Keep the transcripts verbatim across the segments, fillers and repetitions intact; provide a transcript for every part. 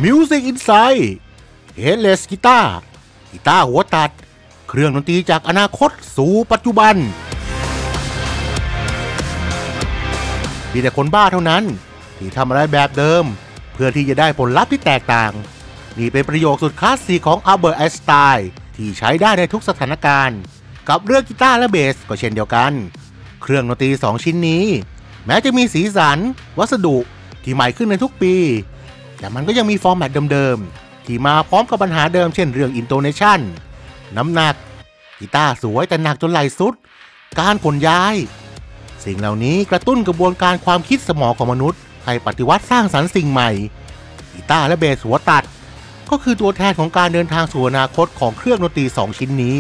Music Insight Headless กีตาร์กีตาร์หัวตัดเครื่องดนตรีจากอนาคตสู่ปัจจุบันมีแต่คนบ้าเท่านั้นที่ทำอะไรแบบเดิมเพื่อที่จะได้ผลลัพธ์ที่แตกต่างนี่เป็นประโยคสุดคลาสสิกของอัลเบิร์ต ไอน์สไตน์ที่ใช้ได้ในทุกสถานการณ์กับเรื่องกีตาร์และเบสก็เช่นเดียวกันเครื่องดนตรีสองชิ้นนี้แม้จะมีสีสันวัสดุที่ใหม่ขึ้นในทุกปีแต่มันก็ยังมีฟอร์แมตเดิมๆที่มาพร้อมกับปัญหาเดิมเช่นเรื่องอินโทเนชันน้ำหนักกีตาร์สวยแต่หนักจนไหล่สุดการขนย้ายสิ่งเหล่านี้กระตุ้นกระบวนการความคิดสมองของมนุษย์ให้ปฏิวัติสร้างสรรค์สิ่งใหม่กีตาร์และเบสหัวตัดก็คือตัวแทนของการเดินทางสู่อนาคตของเครื่องดนตรีสองชิ้นนี้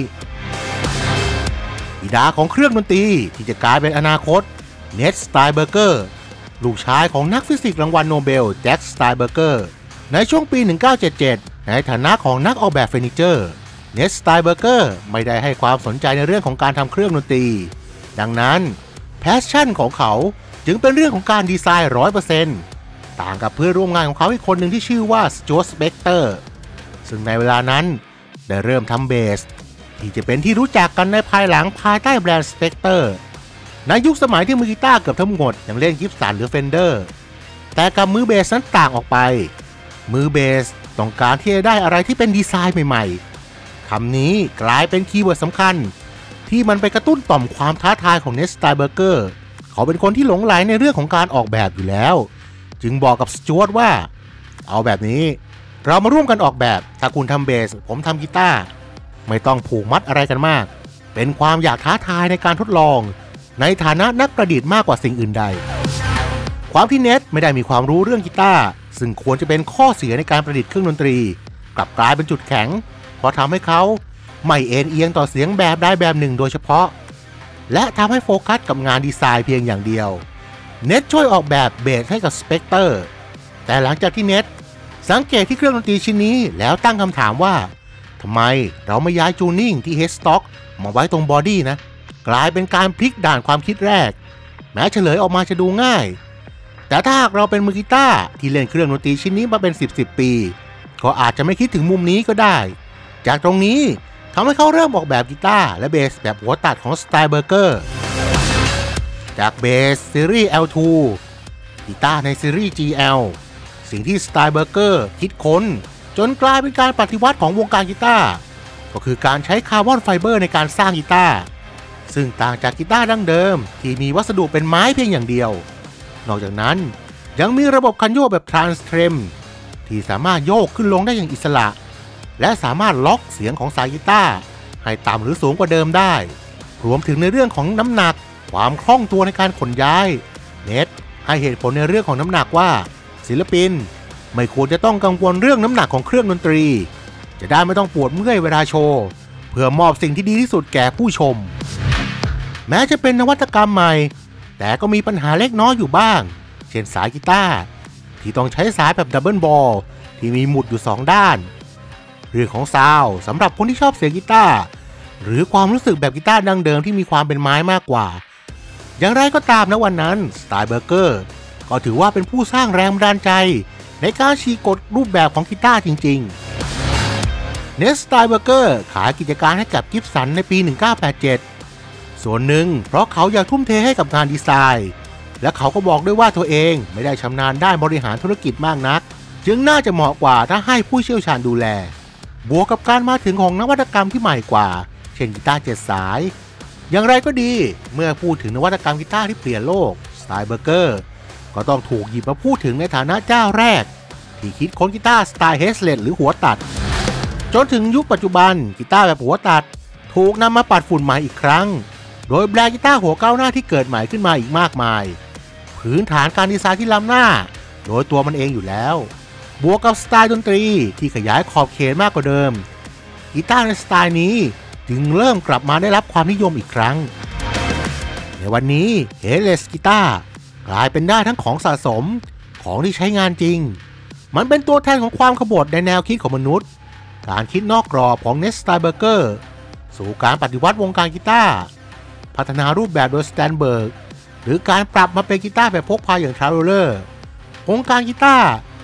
บิดาของเครื่องดนตรีที่จะกลายเป็นอนาคตเน็ต สไตน์เบอร์เกอร์ลูกชายของนักฟิสิกส์รางวัลโนเบลแจ็ค สไตน์เบอร์เกอร์ในช่วงปีหนึ่งพันเก้าร้อยเจ็ดสิบเจ็ดในฐานะของนักออกแบบเฟอร์นิเจอร์เน็ต สไตน์เบอร์เกอร์ไม่ได้ให้ความสนใจในเรื่องของการทำเครื่องดนตรีดังนั้นแพชชั่นของเขาจึงเป็นเรื่องของการดีไซน์ ร้อยเปอร์เซ็นต์ ต่างกับเพื่อนร่วมงานของเขาอีกคนหนึ่งที่ชื่อว่าสจ๊วต สเปกเตอร์ซึ่งในเวลานั้นได้เริ่มทำเบสที่จะเป็นที่รู้จักกันในภายหลังภายใต้แบรนด์ สเปกเตอร์ในยุคสมัยที่มือกีตาร์เกือบทั้งหมดยังเล่นกิฟสันหรือเฟนเดอร์แต่กับมือเบสนั้นต่างออกไปมือเบสต้องการที่จะได้อะไรที่เป็นดีไซน์ใหม่ๆคำนี้กลายเป็นคีย์เวิร์ดสำคัญที่มันไปกระตุ้นต่อมความท้าทายของเน็ต สไตน์เบอร์เกอร์เขาเป็นคนที่หลงไหลในเรื่องของการออกแบบอยู่แล้วจึงบอกกับสจ๊วตว่าเอาแบบนี้เรามาร่วมกันออกแบบถ้าคุณทำเบสผมทำกีตาร์ไม่ต้องผูกมัดอะไรกันมากเป็นความอยากท้าทายในการทดลองในฐานะนักประดิษฐ์มากกว่าสิ่งอื่นใดความที่เน็ตไม่ได้มีความรู้เรื่องกีตาร์ซึ่งควรจะเป็นข้อเสียในการประดิษฐ์เครื่องดนตรีกลับกลายเป็นจุดแข็งเพราะทำให้เขาไม่เอ็นเอียงต่อเสียงแบบใดแบบหนึ่งโดยเฉพาะและทำให้โฟกัสกับงานดีไซน์เพียงอย่างเดียวเน็ตช่วยออกแบบเบสให้กับสเปกเตอร์แต่หลังจากที่เน็ตสังเกตที่เครื่องดนตรีชิ้นนี้แล้วตั้งคำถามว่าทำไมเราไม่ย้ายจูนิ่งที่เฮดสต็อกมาไว้ตรงบอดี้นะกลายเป็นการพลิกด่านความคิดแรกแม้เฉลยออกมาจะดูง่ายแต่ถ้าหากเราเป็นมือกีตาร์ที่เล่นเครื่องดนตรีชิ้นนี้มาเป็นสิบ สิบปีก็อาจจะไม่คิดถึงมุมนี้ก็ได้จากตรงนี้ทำให้เขาเริ่มออกแบบกีตาร์และเบสแบบหัวตัดของ สไตน์เบอร์เกอร์จากเบสซีรีส์ แอล ทู กีตาร์ในซีรีส์ จี แอล สิ่งที่ สไตน์เบอร์เกอร์คิดค้นจนกลายเป็นการปฏิวัติของวงการกีตาร์ก็คือการใช้คาร์บอนไฟเบอร์ในการสร้างกีตาร์ซึ่งต่างจากกีตาร์ดั้งเดิมที่มีวัสดุเป็นไม้เพียงอย่างเดียวนอกจากนั้นยังมีระบบคันโยกแบบทรานสเทรมที่สามารถโยกขึ้นลงได้อย่างอิสระและสามารถล็อกเสียงของสายกีตาร์ให้ต่ำหรือสูงกว่าเดิมได้รวมถึงในเรื่องของน้ำหนักความคล่องตัวในการขนย้ายเน็ตให้เหตุผลในเรื่องของน้ำหนักว่าศิลปินไม่ควรจะต้องกังวลเรื่องน้ำหนักของเครื่องดนตรีจะได้ไม่ต้องปวดเมื่อยเวลาโชว์เพื่อมอบสิ่งที่ดีที่สุดแก่ผู้ชมแม้จะเป็นนวัตกรรมใหม่แต่ก็มีปัญหาเล็กน้อยอยู่บ้างเช่นสายกีตาร์ที่ต้องใช้สายแบบดับเบิลบอลที่มีหมุดอยู่สองด้านเรื่องของซาวด์สำหรับคนที่ชอบเสียงกีตาร์หรือความรู้สึกแบบกีตาร์ดั้งเดิมที่มีความเป็นไม้มากกว่าอย่างไรก็ตามนะวันนั้นสไตน์เบอร์เกอร์ก็ถือว่าเป็นผู้สร้างแรงบันดาลใจในการชี้กฎรูปแบบของกีตาร์จริงๆเน็ต สไตน์เบอร์เกอร์ขายกิจการให้กับกิฟสันในปีหนึ่งพันเก้าร้อยแปดสิบเจ็ดส่วนหนึ่งเพราะเขาอยากทุ่มเทให้กับงานดีไซน์และเขาก็บอกด้วยว่าตัวเองไม่ได้ชำนาญด้านบริหารธุรกิจมากนักจึงน่าจะเหมาะกว่าถ้าให้ผู้เชี่ยวชาญดูแลบวกกับการมาถึงของนวัตกรรมที่ใหม่กว่าเช่นกีตาร์เจ็ดสายอย่างไรก็ดีเมื่อพูดถึงนวัตกรรมกีตาร์ที่เปลี่ยนโลกสไตน์เบอร์เกอร์ก็ต้องถูกหยิบมาพูดถึงในฐานะเจ้าแรกที่คิดค้นกีตาร์สไตล์เฮดเลสหรือหัวตัดจนถึงยุคปัจจุบันกีตาร์แบบหัวตัดถูกนำมาปัดฝุ่นใหม่อีกครั้งโดยแบรนด์กีตาร์หัวก้าวหน้าที่เกิดใหม่ขึ้นมาอีกมากมายพื้นฐานการดีไซน์ที่ล้ำหน้าโดยตัวมันเองอยู่แล้วบวกกับสไตล์ดนตรีที่ขยายขอบเขตมากกว่าเดิมกีตาร์ในสไตล์นี้จึงเริ่มกลับมาได้รับความนิยมอีกครั้งในวันนี้ Headless กีตาร์กลายเป็นได้ทั้งของสะสมของที่ใช้งานจริงมันเป็นตัวแทนของความขบถในแนวคิดของมนุษย์การคิดนอกกรอบของเน็ต สไตน์เบอร์เกอร์สู่การปฏิวัติวงการกีตาร์พัฒนารูปแบบโดยสแตนเบิร์กหรือการปรับมาเป็นกีตาร์แบบพกพาอย่างทราเวลเลอร์วงการกีตาร์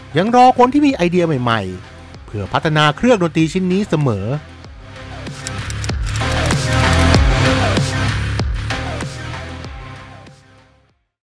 ยังรอคนที่มีไอเดียใหม่ๆเพื่อพัฒนาเครื่องดนตรีชิ้นนี้เสมอ